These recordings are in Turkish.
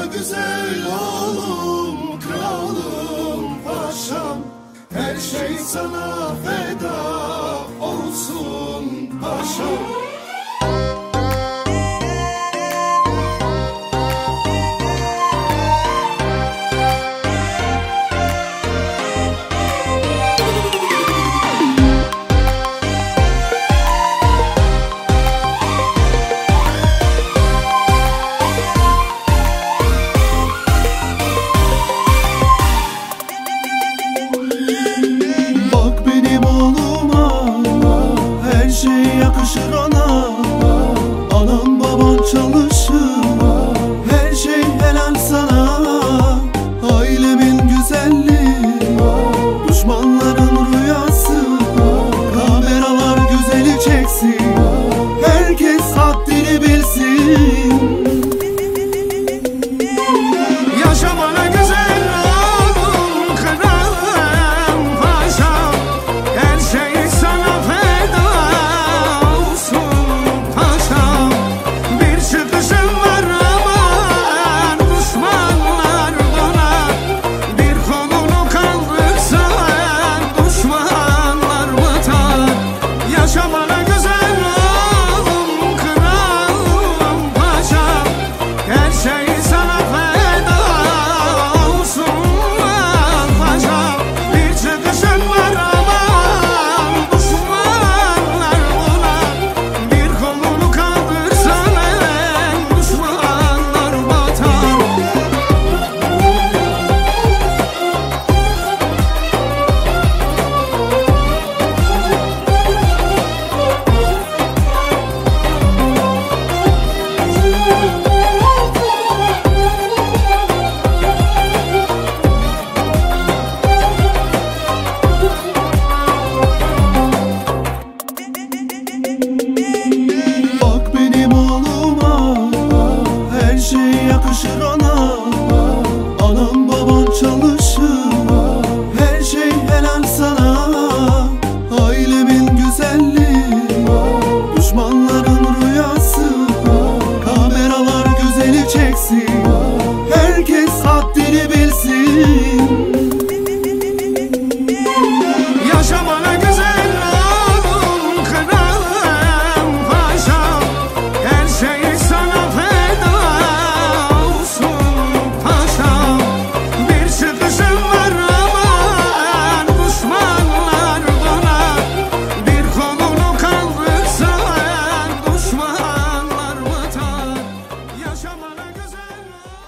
güzel oğlum, kralım, paşam. Her şey sana feda olsun paşam. Yakışır ona, anan baban çalışır, her şey helal sana. Ailemin güzelliği, düşmanların rüyası, kameralar güzeli çeksin, herkes haddini bilsin. Yaşa bana güzel oğlum, kralım, paşam. Her şey sana feda paşam. Bir çıkışım var aman, düşmanlar bana. Bir kolunu kaldırsan düşmanlar batar. Yaşa bana güzel oğlum, kralım, paşam. Her şey sana feda olsun paşam. Bir çıkışım var aman, düşmanlar bana. Bir kolunu kaldırsan düşmanlar batar. Bak benim oğluma, her şey yakışır ona, anan baban çalışır, her şey helal sana. Ailemin güzelliği, düşmanların rüyası, kameralar güzeli çeksin, herkes haddini bilsin. Yaşa bana güzel oğlum, kralım, paşam. Her şey sana feda olsun paşam. Bir çıkışım var aman, düşmanlar bana. Bir kolunu kaldırsan düşmanlar batar. Yaşa bana güzel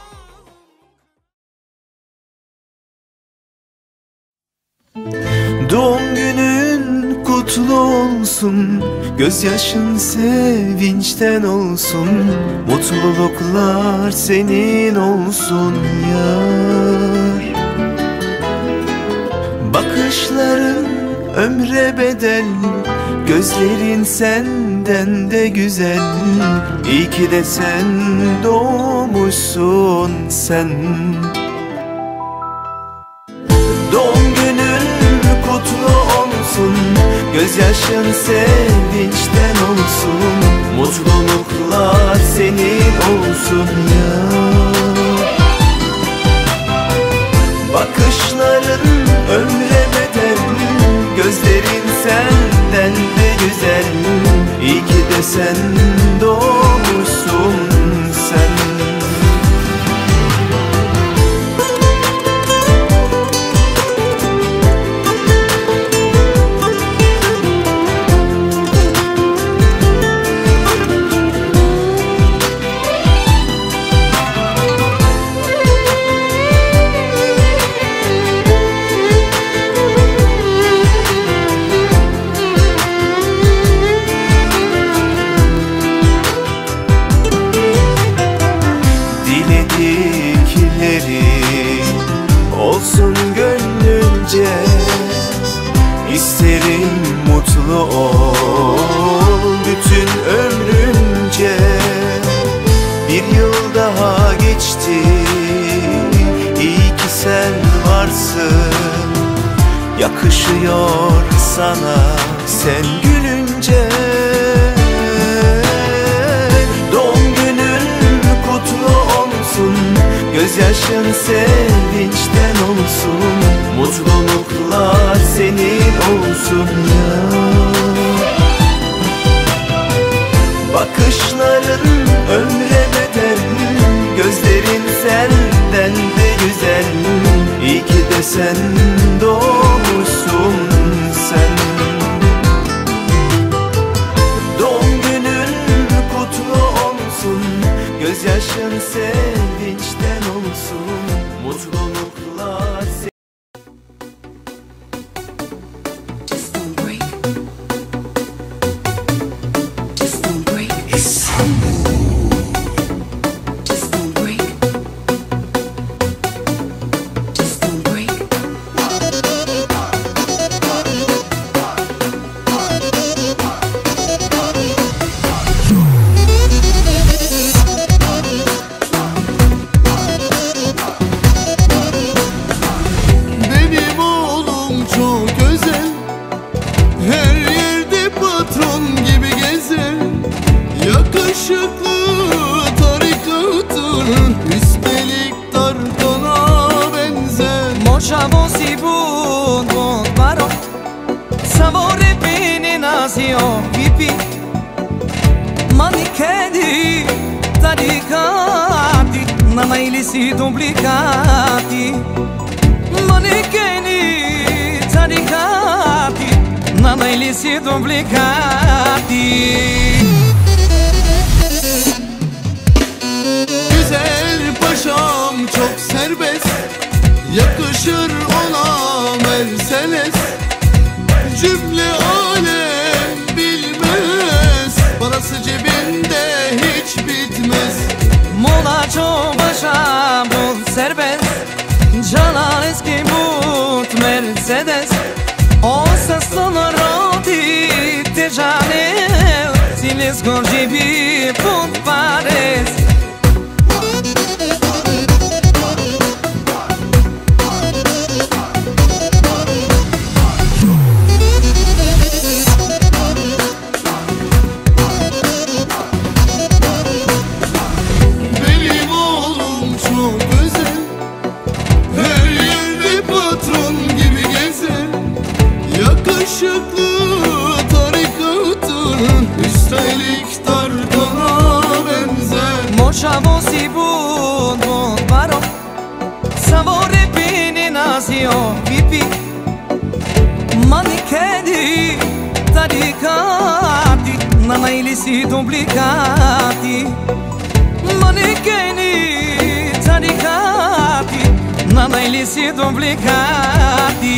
oğlum. Doğum günün kutlu olsun, gözyaşın sevinçten olsun, mutluluklar senin olsun yar. Bakışların ömre bedel, gözlerin senden de güzel. İyi ki de sen doğmuşsun sen. Doğum günün kutlu olsun, gözyaşın sevinçten olsun, mutluluklar senin olsun ya. Bakışların ömre bedel, gözlerin senden de güzel. İyi ki de sen doğmuşsun sen. Olsun gönlünce, isterim mutlu ol bütün ömrünce. Bir yıl daha geçti, iyi ki sen varsın. Yakışıyor sana sen gülünce. Gözyaşın sevinçten olsun, mutluluklar senin olsun ya. Bakışların ömre bedel, gözlerin senden de güzel. İyi ki de sen doğmuşsun sen. Doğum günün kutlu olsun, gözyaşın sevinçten olsun, mutluluklar senin. Si duplicati, manekeni tarikati, nanayli si duplicati. Güzel paşam çok serbest, yakışır ona Mercedes. Cümle alem bilmez, parası cebinde hiç bitmez. Mola çobaşa bul serbest, Canan eski but Mercedes. O saslanır rodi te janel, si le scorgi bi punt pares. Moșavo si bun, bun paro, savore bine nasio pipi, manikedi tarikati, nanayli si duplicati, manikedi tarikati, nanayli si duplicati.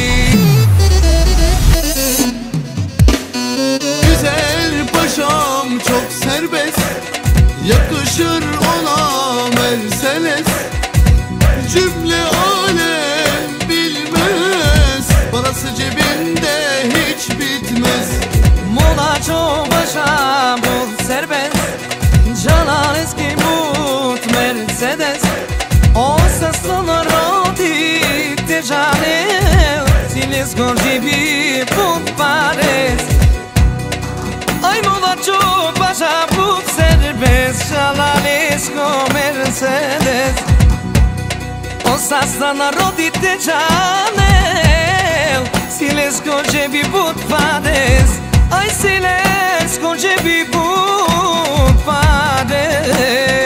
Güzel paşam çok serbest, yakışır ona Mercedes. Cümle alem bilmez, parası cebinde hiç bitmez. Mola çobaşa bul serbest, Canan eski but Mercedes. O saslanır rodi te janel, si le scorgi bi punt pares. Ay mola çobaşa bul serbest, Canan eski Mercedes. O saslanır rodi te janel, si le scorgi bi punt pares. Ai si le scorgi bi punt pares.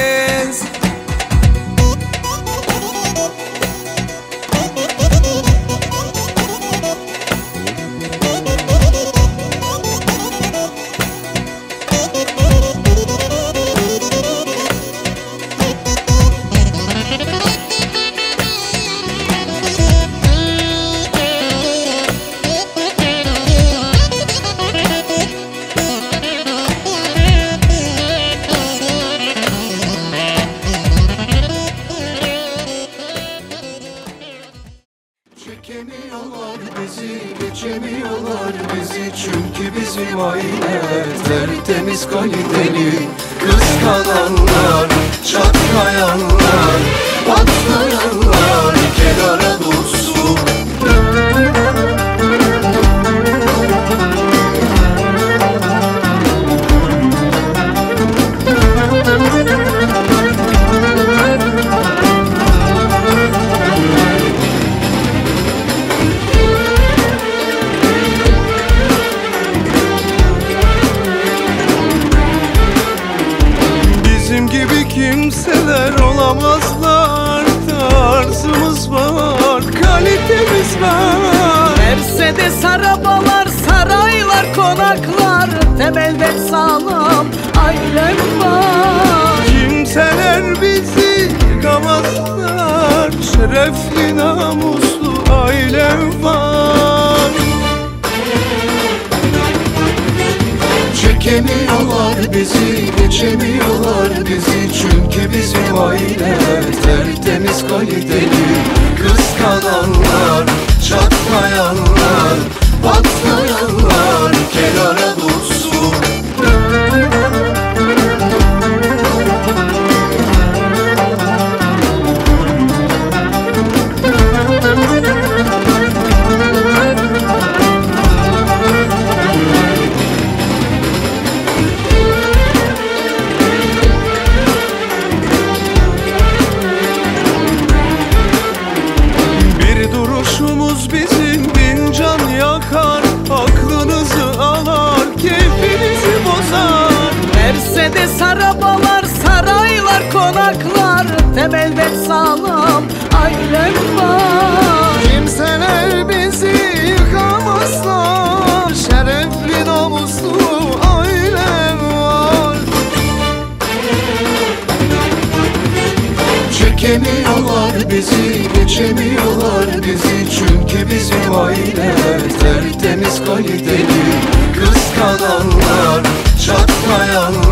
Çekemiyorlar bizi, geçemiyorlar bizi. Çünkü bizim aile tertemiz kaliteli. Kıskananlar, çatlayanlar, patlayanlar kenara dursun. ailemiz var. Mercedes arabalar, saraylar, konaklar, temelden sağlam ailem var. Kimseler bizi yıkamazlar, şerefli namuslu ailem var. Çekemiyorlar bizi, geçemiyorlar bizi, çünkü bizim aile tertemiz kaliteli. Kıskananlar, çatlayanlar, patlayanlar kenara dursun. Duruşumuz bizim bin can yakar, aklınızı alar, keyfinizi bozar. Mercedes arabalar, saraylar, konaklar, temelden sağlam ailem var. Kimseler bizi yıkamazlar, şerefli namuslu ailem var. Çekemiyorlar bizi, geçemiyorlar bizi, çünkü bizim aile tertemiz kaliteli. Kıskananlar, çatlayanlar,